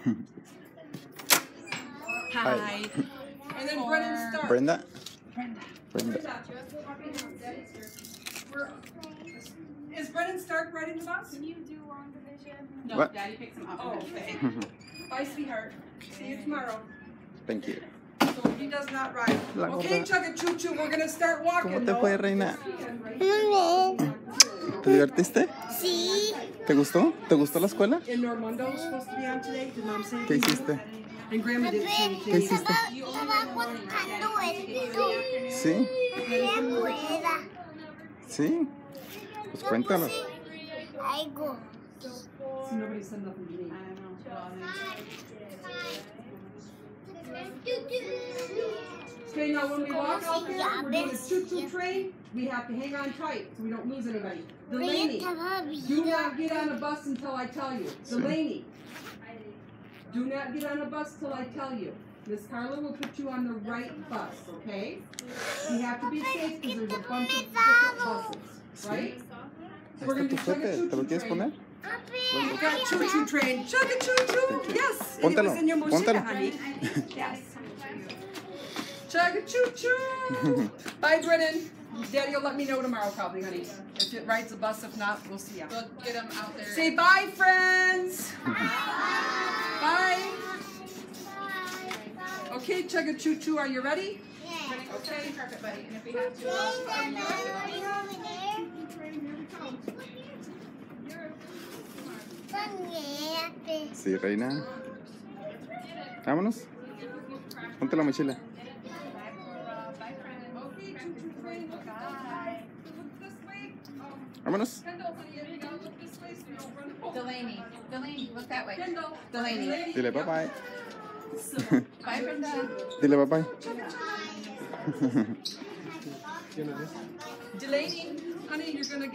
Hi. And then Brennan Stark. Brenda. Is Brennan Stark riding the bus? Can you do long division? No, What? Daddy picks him up. Oh, okay. Bye, sweetheart. See you tomorrow. Thank you. So he does not ride. Okay, Chugga-Choo-Choo, we're gonna start walking. ¿Cómo te fue, reina? Muy bien. ¿Te divertiste? Sí. ¿Te gustó? ¿Te gustó la escuela? And Normundo was supposed to be on today. Did Mom say ¿Qué anything? hiciste? And Grandma didn't say ¿Qué anything. hiciste? Estaba contando esto. ¿Sí? No pueda. ¿Sí? Pues cuéntalo. Algo. See, nobody said nothing to me. Okay, now when we walk out there, we're doing a choo-choo train. We have to hang on tight so we don't lose anybody. Delaney, do not get on a bus until I tell you. Delaney, do not get on a bus till I tell you. Miss Carla will put you on the right bus, okay? We have to be safe because there's a bunch of different buses, right? So we're Ahí going está to tu do suéter. ¿Te lo quieres chugga-choo-choo poner? train. We got choo-choo train. Chugga-choo-choo. Yes. And it Póntalo, was in your mochila, póntalo. honey. Yes. Chugga-choo-choo. Bye, Brennan. Daddy will let me know tomorrow, probably, honey. If it rides the bus, if not, we'll see ya. We'll get them out there. Say bye, friends. Bye. Okay, Chugga-Choo-Choo, are you ready? Okay, carpet buddy. And if we have to, Sí, reina. Vámonos. Ponte la mochila. Okay, choo-choo train, look this way. Vámonos. Kendall, honey, you gotta look this way so you don't run over. Delaney, look that way. Kendall. Delaney. Dile bye bye. Bye, Brenda. Dile bye bye. Delaney, honey, you're gonna get